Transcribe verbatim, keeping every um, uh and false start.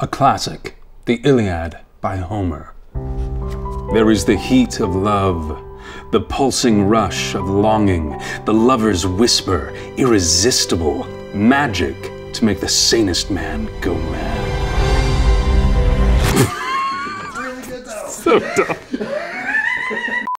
A classic, the Iliad by Homer. There is the heat of love, the pulsing rush of longing, the lover's whisper, irresistible, magic to make the sanest man go mad. Really good though. So dumb.